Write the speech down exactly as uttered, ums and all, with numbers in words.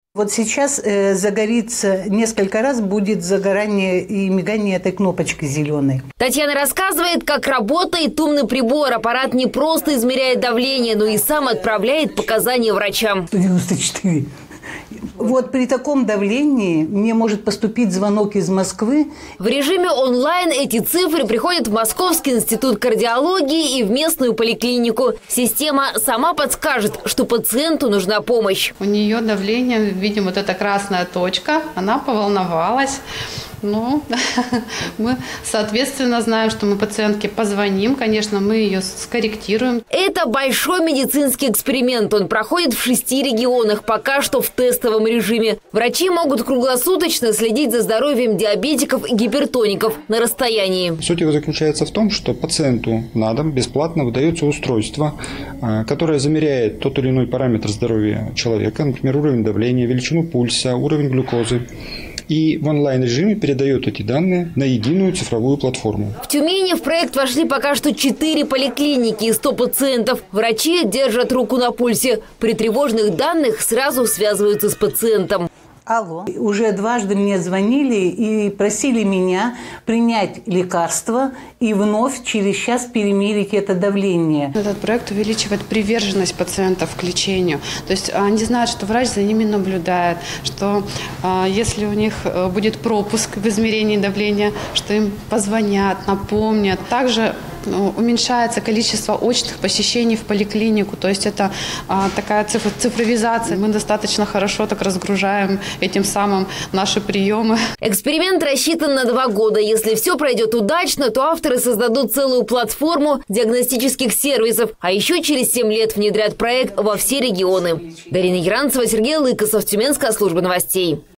Вот сейчас э, загорится, несколько раз будет загорание и мигание этой кнопочки зеленой. Татьяна рассказывает, как работает умный прибор. Аппарат не просто измеряет давление, но и сам отправляет показания врачам. сто девяносто четыре. Вот при таком давлении мне может поступить звонок из Москвы. В режиме онлайн эти цифры приходят в Московский институт кардиологии и в местную поликлинику. Система сама подскажет, что пациенту нужна помощь. У нее давление, видим, вот эта красная точка, она поволновалась. Ну, мы, соответственно, знаем, что мы пациентке позвоним, конечно, мы ее скорректируем. Это большой медицинский эксперимент. Он проходит в шести регионах, пока что в тестовом режиме. Врачи могут круглосуточно следить за здоровьем диабетиков и гипертоников на расстоянии. Суть его заключается в том, что пациенту на дом бесплатно выдается устройство, которое замеряет тот или иной параметр здоровья человека, например, уровень давления, величину пульса, уровень глюкозы. И в онлайн-режиме передает эти данные на единую цифровую платформу. В Тюмени в проект вошли пока что четыре поликлиники и сто пациентов. Врачи держат руку на пульсе. При тревожных данных сразу связываются с пациентом. Алло. Уже дважды мне звонили и просили меня принять лекарство и вновь через час перемерить это давление. Этот проект увеличивает приверженность пациентов к лечению. То есть они знают, что врач за ними наблюдает, что э, если у них будет пропуск в измерении давления, что им позвонят, напомнят. Также ну, уменьшается количество очных посещений в поликлинику. То есть это э, такая цифр, цифровизация. Мы достаточно хорошо так разгружаем этим самым наши приемы. Эксперимент рассчитан на два года. Если все пройдет удачно, то авторы создадут целую платформу диагностических сервисов. А еще через семь лет внедрят проект во все регионы. Дарина Яранцева, Сергей Лыкосов, Тюменская служба новостей.